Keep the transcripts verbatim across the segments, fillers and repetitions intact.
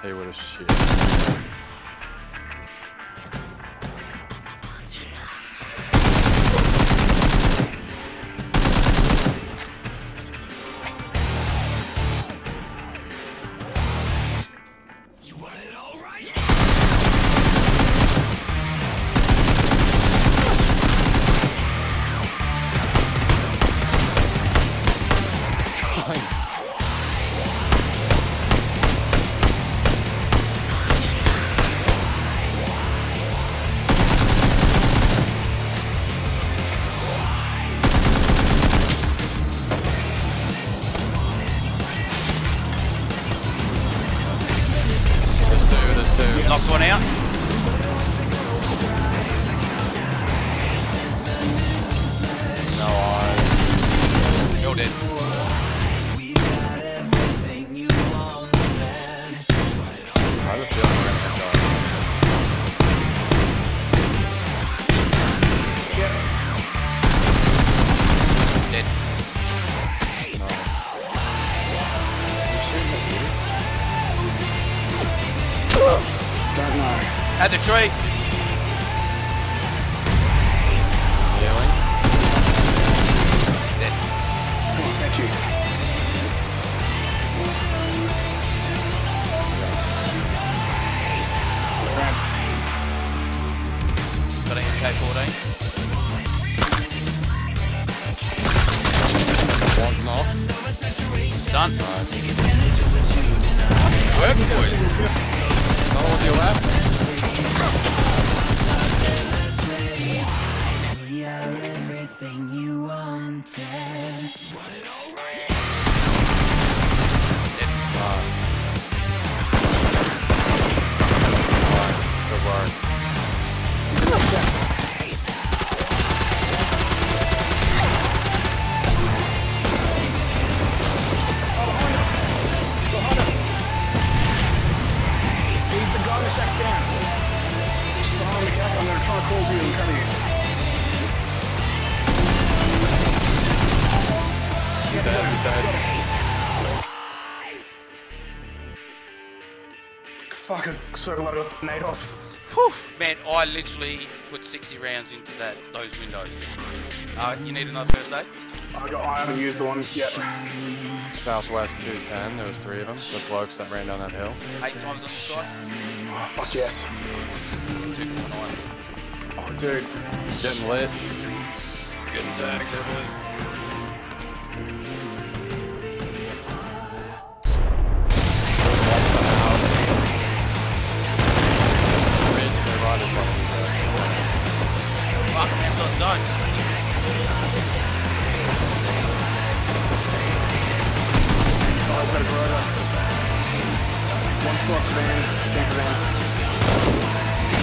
He would have shit. You want it all right? Kind. There's two, there's two. Knocked one out. No eyes. You're dead. I have a feeling we're gonna die. Dead. Nice. You shooting at you? Don't know. At the tree. Healing. Dead. Oh, thank you. Grab. Got an M K fourteen. One's knocked. Done. Nice. Work, boys. Not with your lap. We are everything you wanted. Nice. Good work. Leave the gun check down. Just behind the cap, I'm gonna try to call to you and come here. He's dead, he's dead. Fucking circle I got the nade off. Whew. Man, I literally put sixty rounds into that those windows. Uh, you need another first aid? I got. I haven't used the one yet. Southwest two ten, there was three of them. The blokes that ran down that hill. Eight times on the sky. Oh, fuck yes. Two point nine. Oh, dude. Getting lit. Getting tagged, Tibbet. Watch the house. Ridge, they rotted probably. Fuck, man, so done. Oh, he's got a corona. One spot van, camper van.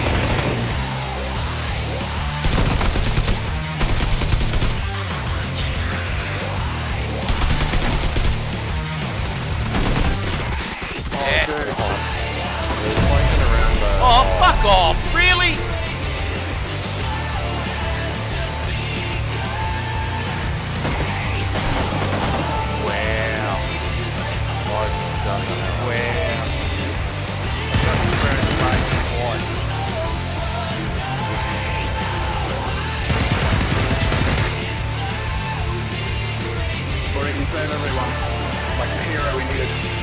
Yeah. Dude. They're swinging around the... Oh, fuck off! Really? Wow. I've done that. Wow. That's very great. Quad. Or he can save everyone. Like the hero we needed.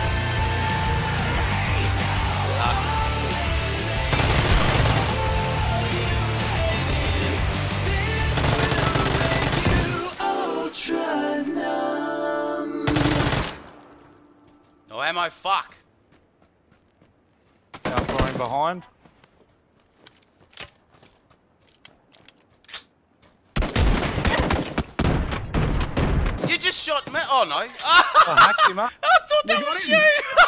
No ammo, fuck. Outgoing behind. You just shot me. Oh no. I hacked him up. I thought that was you.